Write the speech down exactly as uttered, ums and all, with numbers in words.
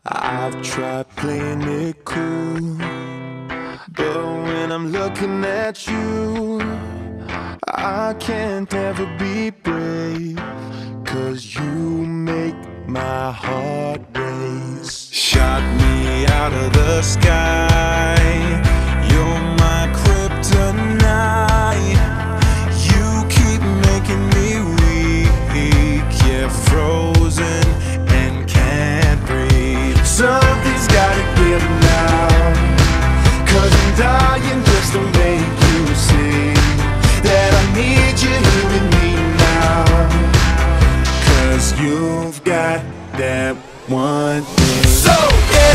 I've tried playing it cool, but when I'm looking at you, I can't ever be brave, 'cause you make my heart race. Shot me out of the sky, you're my kryptonite. You keep making me weak, yeah, frozen and can't breathe. Something's gotta give now, 'cause I'm dying just to make you see that I need you here with me now. 'Cause you've got that one thing. So yeah.